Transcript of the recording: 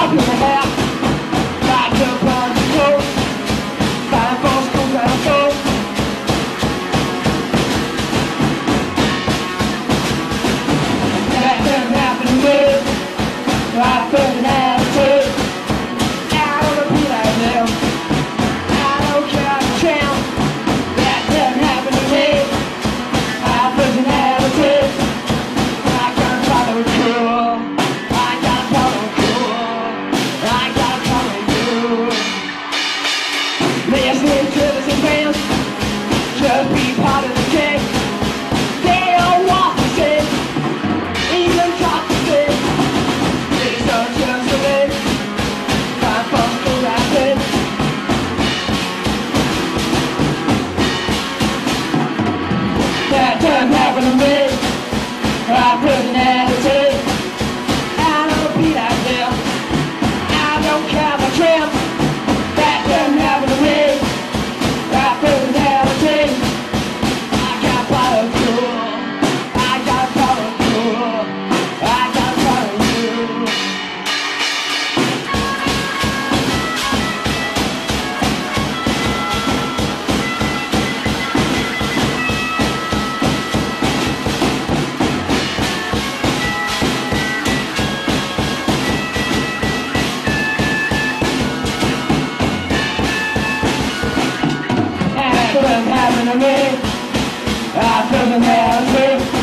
up in the hair, like a bunch of clothes, five for school and soul. That didn't happen to me. I felt an attitude. I don't repeat like them. I don't care a champ. That didn't happen to me. I felt an attitude. I gotta follow cool. I gotta follow cool. I gotta follow you. Listening to the same bands, just be part of the game. They don't want to sing, even talk to sing. They don't just live. Find fun to happen. That doesn't happen to me. I put an attitude. I don't be like them. I don't care the trim. That doesn't happen to me. I put an attitude. I got follow cool. I got follow cool. I got follow you. That doesn't happen to me. I feel the attitude.